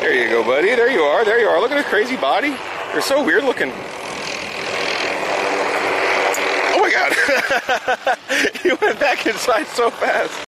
There you go, buddy. There you are. There you are. Look at his crazy body. You're so weird looking. Oh my God. He went back inside so fast.